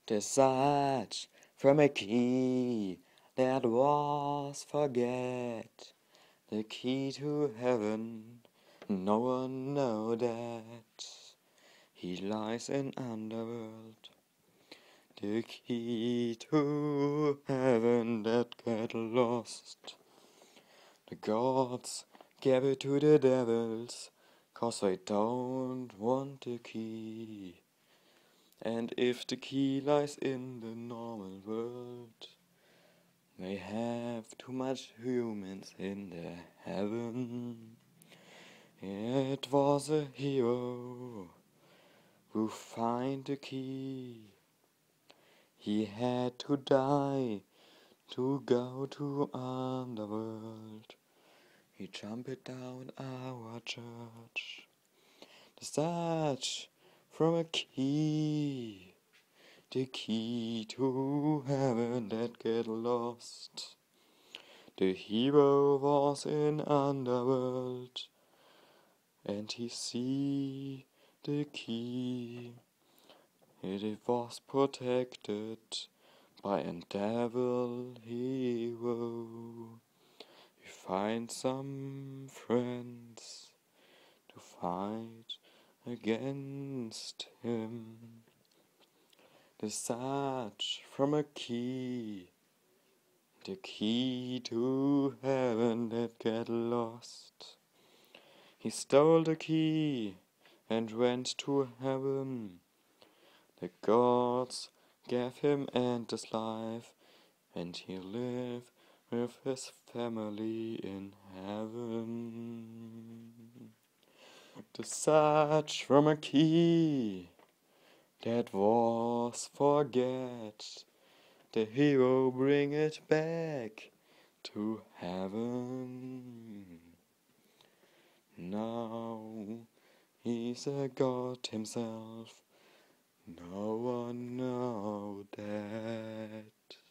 The search from a key that was forget, the key to heaven, no one know that. He lies in underworld, the key to heaven that get lost. The gods gave it to the devils, 'cause they don't want the key. And if the key lies in the normal world, they have too much humans in the heaven. It was a hero who find the key. He had to die to go to underworld. He jumped down our church. The search from a key. The key to heaven that get lost. The hero was in underworld, and he see the key. It was protected by a devil hero. We find some friends to fight against him. The search from a key, the key to heaven that get lost. He stole the key and went to heaven. The gods gave him endless life, and he lived with his family in heaven. The search from a key that was forget, the hero bring it back to heaven. Now he's a god himself, no one know that.